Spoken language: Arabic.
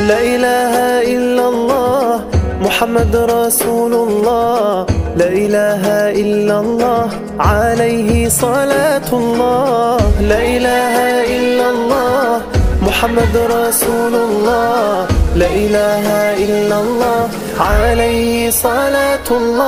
لا إله إلا الله محمد رسول الله. لا إله إلا الله عليه صلاة الله. لا إله إلا الله محمد رسول الله. لا إله إلا الله عليه صلاة الله.